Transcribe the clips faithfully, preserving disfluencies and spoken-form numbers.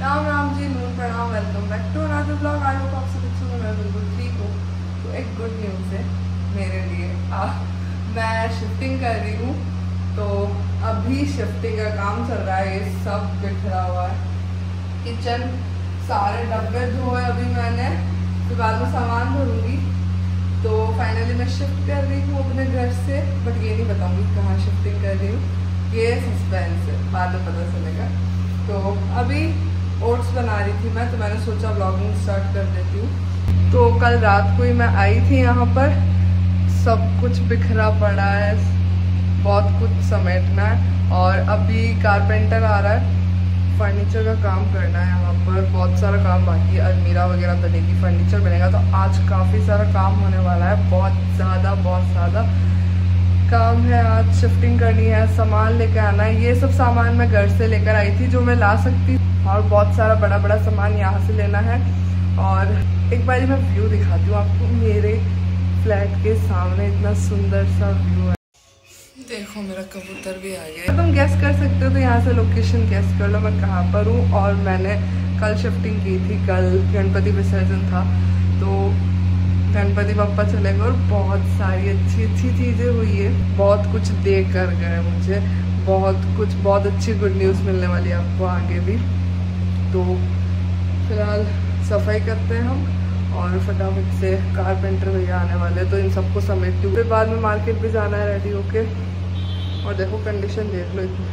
राम राम जी, नून प्रणाम, welcome back to another blog. I hope आप सब अच्छे होंगे, मैं बिल्कुल ठीक हूँ। तो एक गुड न्यूज़ है मेरे लिए, आ, मैं शिफ्टिंग कर रही हूँ। तो अभी शिफ्टिंग का काम चल रहा है, ये सब बिखरा हुआ है। किचन सारे डब्बे धोए अभी मैंने, फिर बाद में सामान भरूंगी। तो फाइनली मैं शिफ्ट कर रही हूँ अपने घर से, बट ये नहीं बताऊँगी कहाँ शिफ्टिंग कर रही हूँ, ये सस्पेंस है, बाद में पता चलेगा। तो अभी ओट्स बना रही थी मैं, तो मैंने सोचा व्लॉगिंग स्टार्ट कर देती हूँ। तो कल रात को ही मैं आई थी यहाँ पर, सब कुछ बिखरा पड़ा है, बहुत कुछ समेटना है। और अभी कारपेंटर आ रहा है, फर्नीचर का काम करना है यहाँ पर, बहुत सारा काम बाकी है। अलमीरा वगैरह बनेगी, फर्नीचर बनेगा, तो आज काफ़ी सारा काम होने वाला है, बहुत ज़्यादा बहुत ज़्यादा काम है। आज शिफ्टिंग करनी है, सामान लेकर आना है। ये सब सामान मैं घर से लेकर आई थी जो मैं ला सकती, और बहुत सारा बड़ा बड़ा सामान यहाँ से लेना है। और एक बार मैं व्यू दिखाती हूँ आपको, मेरे फ्लैट के सामने इतना सुंदर सा व्यू है। देखो मेरा कबूतर भी आ गया। तुम गैस कर सकते हो तो यहाँ से लोकेशन गैस कर लो मैं कहाँ पर हूँ। और मैंने कल शिफ्टिंग की थी, कल गणपति विसर्जन था, तो गणपति बप्पा चले गए और बहुत सारी अच्छी अच्छी चीज़ें हुई है। बहुत कुछ दे कर गए मुझे, बहुत कुछ, बहुत अच्छी गुड न्यूज़ मिलने वाली है आपको आगे भी। तो फिलहाल सफाई करते हैं हम, और फटाफट से कारपेंटर भैया आने वाले, तो इन सबको समेटती हूँ। फिर बाद में मार्केट भी जाना है रेडी होके। और देखो कंडीशन देख लो इतनी।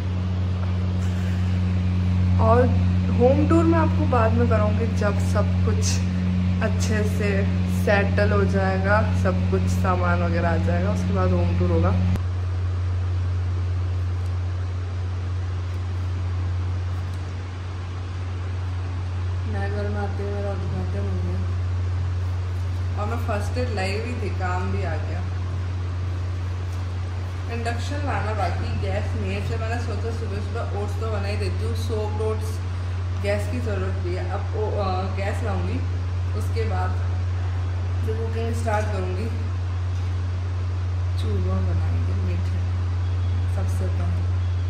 और होम टूर मैं आपको बाद में कराऊंगी, जब सब कुछ अच्छे से सेटल हो जाएगा, सब कुछ सामान वगैरह आ जाएगा, उसके बाद होम टूर होगा। मैं घर में आते हुए मेरा उद्घाटन हो गया, और मैं फर्स्ट एड लाइव ही थी, काम भी आ गया। इंडक्शन लाना बाकी, गैस नहीं है, इसलिए मैंने सोचा सुबह सुबह ओट्स तो बना ही देती हूँ। सोप ओट्स, गैस की ज़रूरत भी है। अब ओ, आ, गैस लाऊंगी, उसके बाद जब कुकिंग स्टार्ट करूंगी, चूरमा बनाएंगे मीठे सबसे पहले।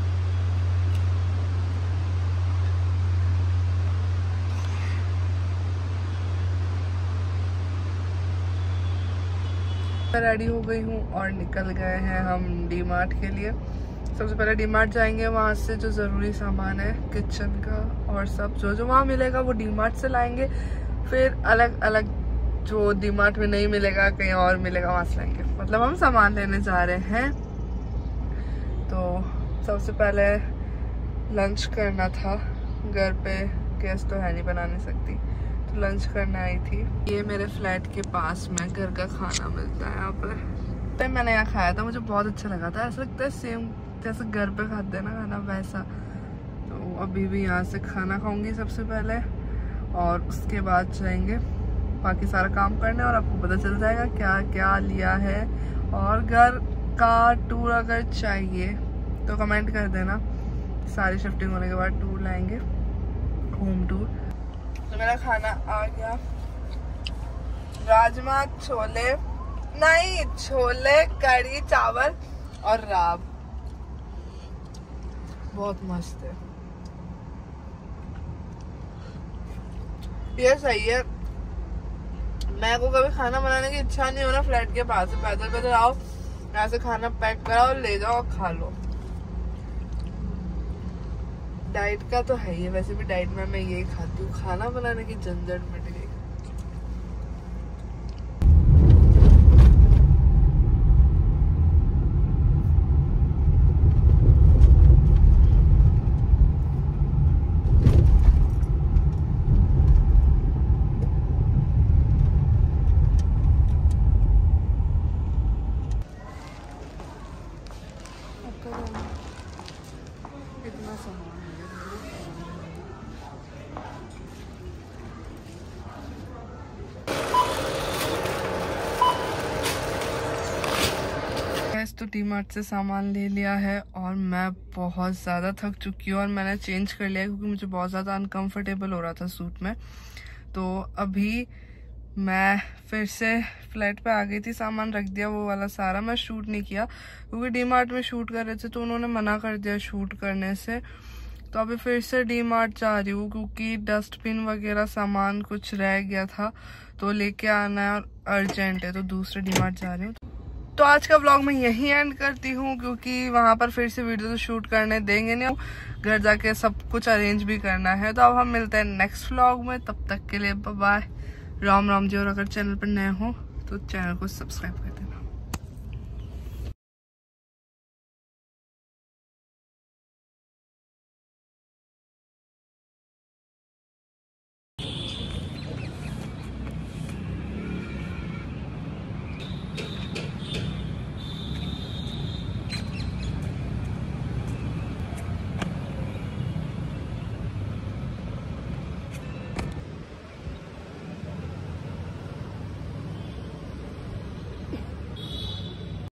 मैं रेडी हो गई हूँ और निकल गए हैं हम डी मार्ट के लिए। सबसे पहले डी मार्ट जाएंगे, वहाँ से जो ज़रूरी सामान है किचन का और सब जो जो वहाँ मिलेगा वो डी मार्ट से लाएंगे। फिर अलग अलग जो डी मार्ट में नहीं मिलेगा, कहीं और मिलेगा, वहाँ से लाएंगे। मतलब हम सामान लेने जा रहे हैं। तो सबसे पहले लंच करना था, घर पे गैस तो है नहीं, बना नहीं सकती, तो लंच करने आई थी। ये मेरे फ्लैट के पास में घर का खाना मिलता है यहाँ पर। तो मैंने यहाँ खाया था, मुझे बहुत अच्छा लगा था, ऐसा लगता है सेम जैसे घर पे खाते हैं ना खाना, वैसा। तो अभी भी यहाँ से खाना खाऊंगी सबसे पहले, और उसके बाद जाएंगे बाकी सारा काम करने, और आपको पता चल जाएगा क्या क्या लिया है। और घर का टूर अगर चाहिए तो कमेंट कर देना, सारी शिफ्टिंग होने के बाद टूर लाएंगे, होम टूर। तो मेरा खाना आ गया, राजमा छोले, नहीं छोले कढ़ी चावल और राब, बहुत मस्त है। ये सही है, मैं को कभी खाना बनाने की इच्छा नहीं हो ना, फ्लैट के पास से पैदल पैदल आओ, यहाँ से खाना पैक कराओ, ले जाओ और खा लो। डाइट का तो है ही, वैसे भी डाइट में मैं यही खाती हूँ, खाना बनाने की झंझट मिट गई। इतना सामान गैस तो डी मार्ट से सामान ले लिया है, और मैं बहुत ज़्यादा थक चुकी हूँ, और मैंने चेंज कर लिया क्योंकि मुझे बहुत ज़्यादा अनकंफर्टेबल हो रहा था सूट में। तो अभी मैं फिर से फ्लैट पे आ गई थी, सामान रख दिया वो वाला सारा। मैं शूट नहीं किया क्योंकि डी मार्ट में शूट कर रहे थे तो उन्होंने मना कर दिया शूट करने से। तो अभी फिर से डी मार्ट जा रही हूँ क्योंकि डस्टबिन वगैरह सामान कुछ रह गया था तो लेके आना है और अर्जेंट है, तो दूसरे डी मार्ट जा रही हूँ। तो आज का व्लॉग मैं यहीं एंड करती हूँ क्योंकि वहां पर फिर से वीडियो तो शूट करने देंगे नहीं, घर जाके सब कुछ अरेंज भी करना है। तो अब हम मिलते हैं नेक्स्ट व्लॉग में, तब तक के लिए बाय बाय, राम राम जी। और अगर चैनल पर नए हो तो चैनल को सब्सक्राइब कर दें।